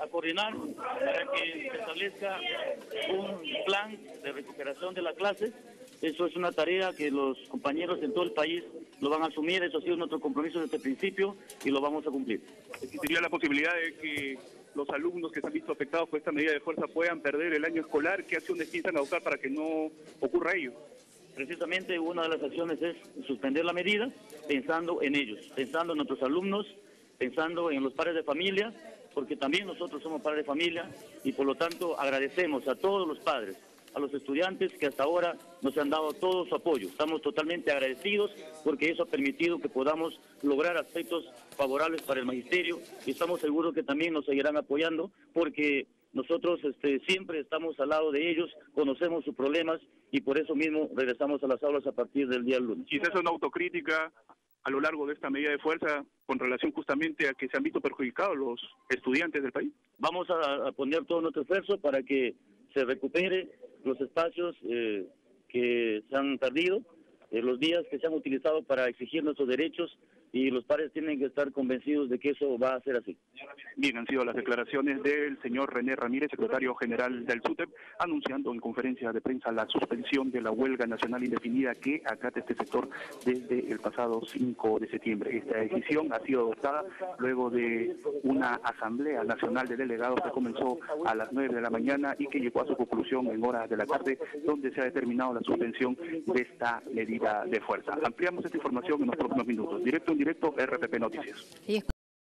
a coordinar para que se establezca un plan de recuperación de la clase. Eso es una tarea que los compañeros en todo el país lo van a asumir. Eso ha sido nuestro compromiso desde el principio y lo vamos a cumplir. ¿Existiría la posibilidad de que los alumnos que se han visto afectados por esta medida de fuerza puedan perder el año escolar? ¿Qué acciones piensan adoptar para que no ocurra ello? Precisamente una de las acciones es suspender la medida pensando en ellos, pensando en nuestros alumnos, pensando en los padres de familia, porque también nosotros somos padres de familia y por lo tanto agradecemos a todos los padres, a los estudiantes que hasta ahora nos han dado todo su apoyo. Estamos totalmente agradecidos porque eso ha permitido que podamos lograr aspectos favorables para el magisterio y estamos seguros que también nos seguirán apoyando porque nosotros siempre estamos al lado de ellos, conocemos sus problemas y por eso mismo regresamos a las aulas a partir del día lunes. Quizás es una autocrítica a lo largo de esta medida de fuerza con relación justamente a que se han visto perjudicados los estudiantes del país. Vamos a poner todo nuestro esfuerzo para que se recupere los espacios que se han perdido, los días que se han utilizado para exigir nuestros derechos y los padres tienen que estar convencidos de que eso va a ser así. Bien, han sido las declaraciones del señor René Ramírez, secretario general del SUTEP, anunciando en conferencia de prensa la suspensión de la huelga nacional indefinida que acata este sector desde el pasado 5 de septiembre. Esta decisión ha sido adoptada luego de una asamblea nacional de delegados que comenzó a las 9 de la mañana y que llegó a su conclusión en horas de la tarde, donde se ha determinado la suspensión de esta medida de fuerza. Ampliamos esta información en los próximos minutos. Directo, RPP Noticias.